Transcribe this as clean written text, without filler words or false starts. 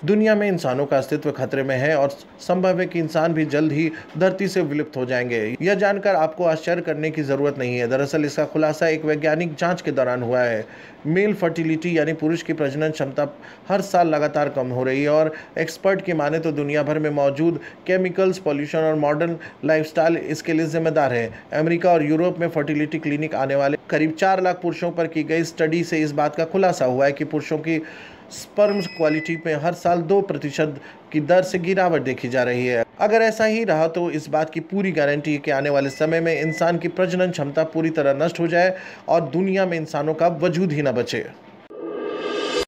दुनिया में इंसानों का अस्तित्व खतरे में है और संभव है कि इंसान भी जल्द ही धरती से विलुप्त हो जाएंगे। यह जानकर आपको आश्चर्य करने की जरूरत नहीं है। दरअसल इसका खुलासा एक वैज्ञानिक जांच के दौरान हुआ है। मेल फर्टिलिटी यानी पुरुष की प्रजनन क्षमता हर साल लगातार कम हो रही है और एक्सपर्ट की माने तो दुनिया भर में मौजूद केमिकल्स, पॉल्यूशन और मॉडर्न लाइफस्टाइल इसके लिए जिम्मेदार है। अमेरिका और यूरोप में फर्टिलिटी क्लिनिक आने वाले करीब 4 लाख पुरुषों पर की गई स्टडी से इस बात का खुलासा हुआ है कि पुरुषों की स्पर्म्स क्वालिटी में हर साल 2% की दर से गिरावट देखी जा रही है। अगर ऐसा ही रहा तो इस बात की पूरी गारंटी है कि आने वाले समय में इंसान की प्रजनन क्षमता पूरी तरह नष्ट हो जाए और दुनिया में इंसानों का वजूद ही न बचे।